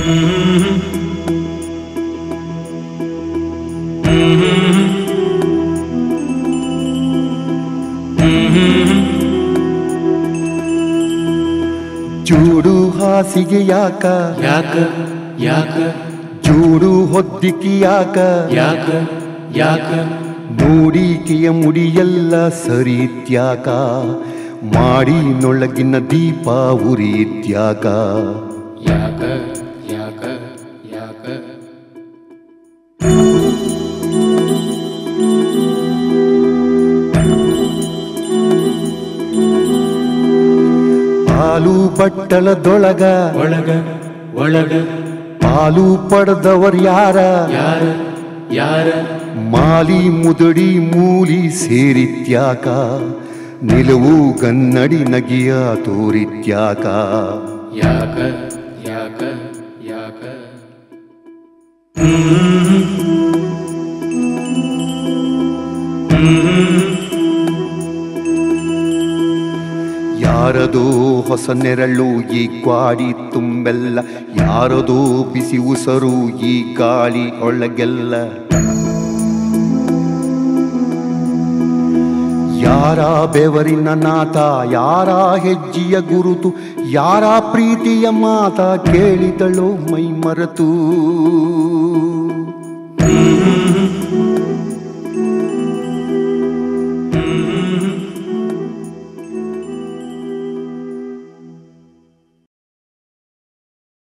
Jude ಹಾಸಿಗೆ ಯಾಕ ಯಾಕ ಯಾಕ ಜೂಡು ಹೊದ್ದಿಕ್ಕಿ ಯಾಕ ಯಾಕ ಯಾಕ ನೋಡಿಕೆಯ ಮುಡಿಯೆಲ್ಲ ಸರಿತ್ಯಾಕ ಮಾಡಿನೊಳಗಿನ ದೀಪ ಉರಿತ್ಯಾಕ ಯಾಕ ಯಾಕ ಯಾಕ ಹಾಲು ಬಟ್ಟಲದೊಳಗ ಒಳಗ ಒಳಗ ಹಾಲು ಪಡೆದವರು ಯಾರ ಯಾರ ಯಾರ ಮಾಲಿ ಮುದಡಿ ಮೂಲಿ ಸೇರಿತ್ಯಾಕ ನಿಲುವು ಗನ್ನಡಿ ನಗಿಯ ತೋರಿತ್ಯಾಕ ಯಾಕ ಯಾಕ ಯಾಕ ಯಾರದೋ ಹೊಸ ನೆರಳು ಈ ಗ್ವಾಡಿ ತುಂಬೆಲ್ಲ ಯಾರದೋ ಬಿಸಿ ಉಸರು ಈ ಗಾಳಿ ಒಳಗೆಲ್ಲ ಯಾರ ಬೆವರಿನ ನಾಥ ಯಾರ ಹೆಜ್ಜೆಯ ಗುರುತು ಯಾರ ಪ್ರೀತಿಯ ಮಾತ ಕೇಳಿದಳೋ ಮೈ ಮರೆತು